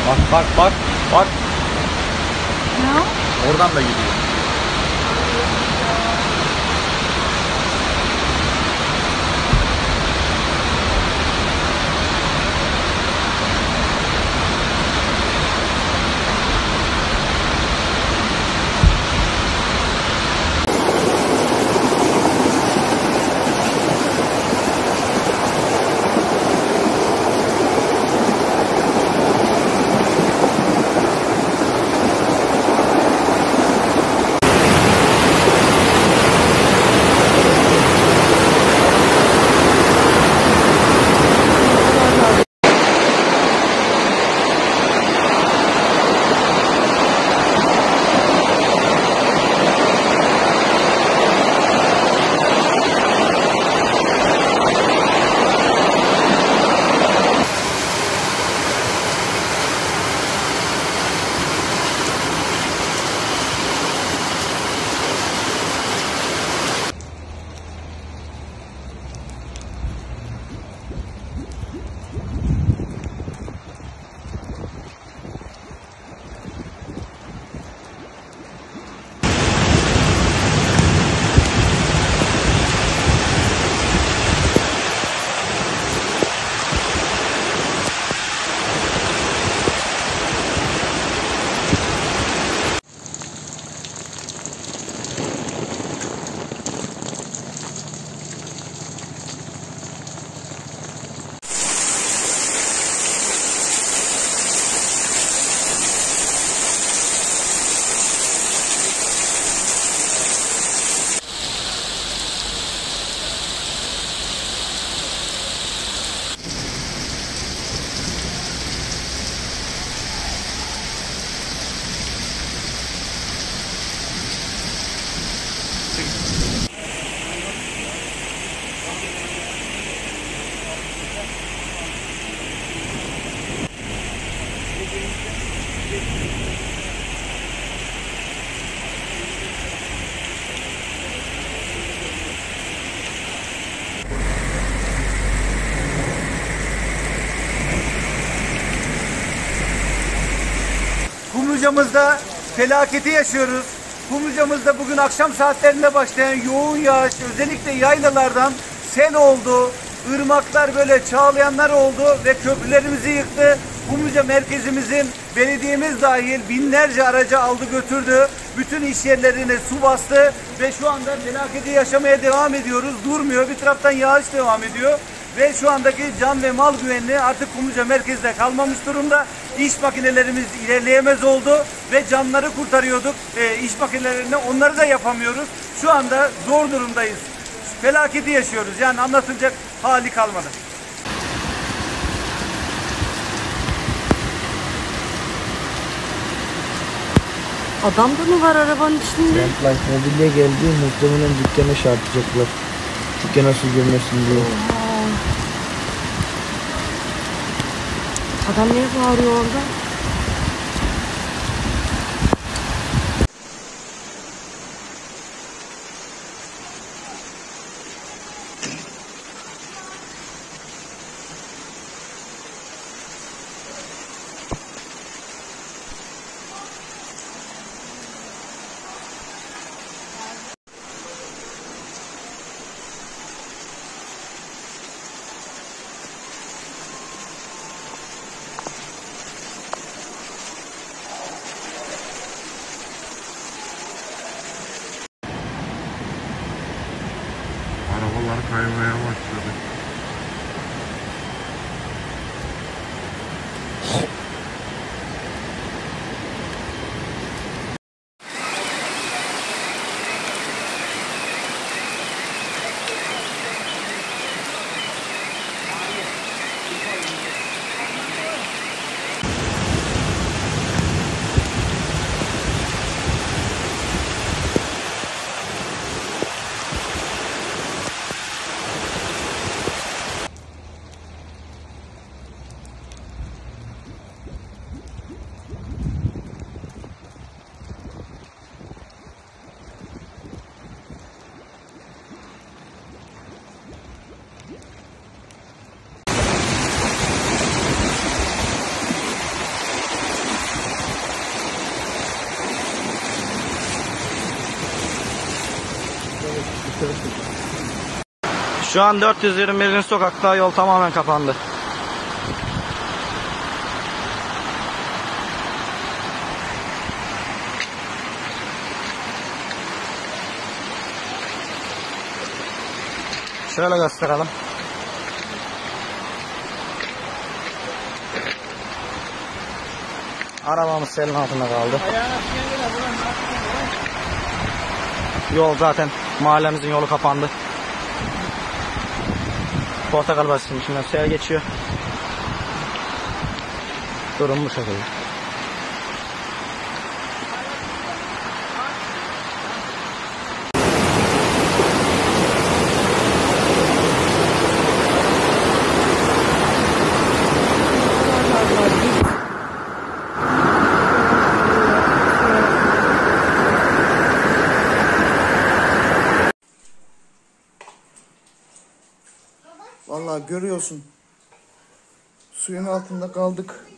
Bak bak bak bak. Ne? Oradan da gidiyor. Kumluca'mızda felaketi yaşıyoruz. Kumluca'mızda bugün akşam saatlerinde başlayan yoğun yağış, özellikle yaylalardan sel oldu. Irmaklar böyle çağlayanlar oldu ve köprülerimizi yıktı. Kumluca merkezimizin belediyemiz dahil binlerce aracı aldı götürdü. Bütün iş yerlerini su bastı ve şu anda felaketi yaşamaya devam ediyoruz. Durmuyor. Bir taraftan yağış devam ediyor. Ve şu andaki can ve mal güvenliği artık Kumluca merkezde kalmamış durumda. İş makinelerimiz ilerleyemez oldu ve canları kurtarıyorduk. İş makinelerine onları da yapamıyoruz. Şu anda zor durumdayız. Felaketi yaşıyoruz. Yani anlatılacak hali kalmadı. Adam da mı var arabanın içinde? Life Mobilya geldi, muhtemelen dükkana çarpacaklar. Dükkana su girmesin diye. Adam niye bağırıyor orada? Arabalar kaymaya başladı. Şu an 421. sokakta yol tamamen kapandı. Şöyle gösterelim. Arabamız selin altında kaldı. Yol zaten, mahallemizin yolu kapandı. Portakal Bahçesi'nin içinden sel geçiyor. Durum bu şekilde. Vallahi görüyorsun. Suyun altında kaldık.